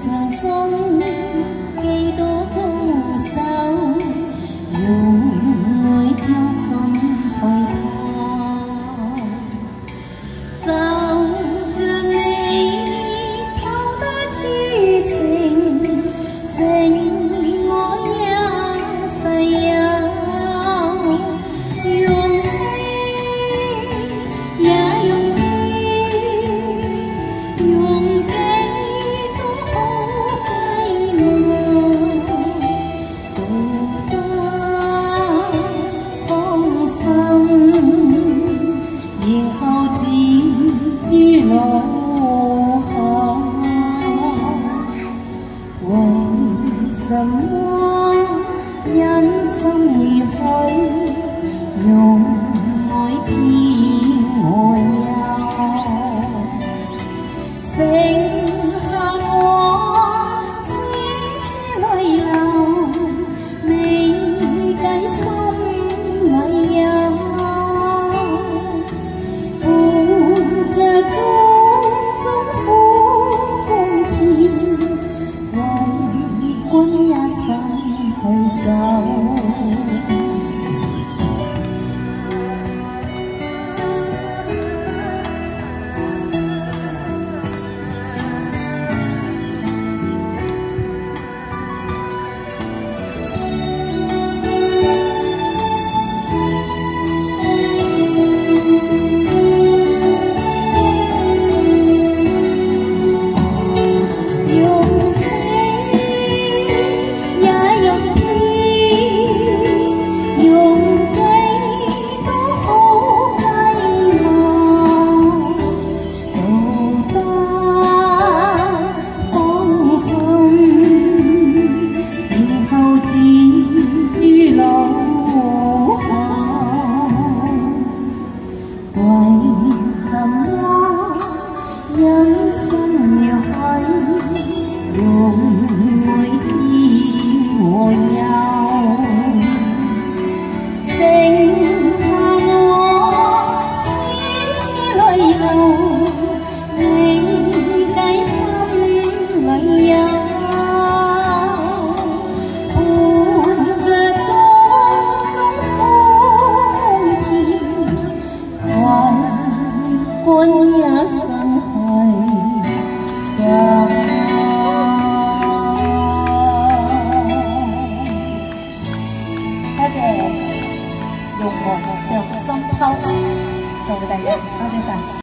場中幾多高手，用愛將心去掏，就像你偷得痴情，剩我一世有勇氣，也勇氣，用幾多好計謀，道德放心，然後自諸路口。為什麼忍心而去，用愛騙我憂，剩下我痴痴淚流，未計心裏有，伴着種種苦甘甜，為君一生去守。忍心要去，用愛添和憂，剩下我痴痴淚流，未計心裏有，伴着種種苦甜，為君一生去守。多謝用我着心偷送俾大家，多謝晒。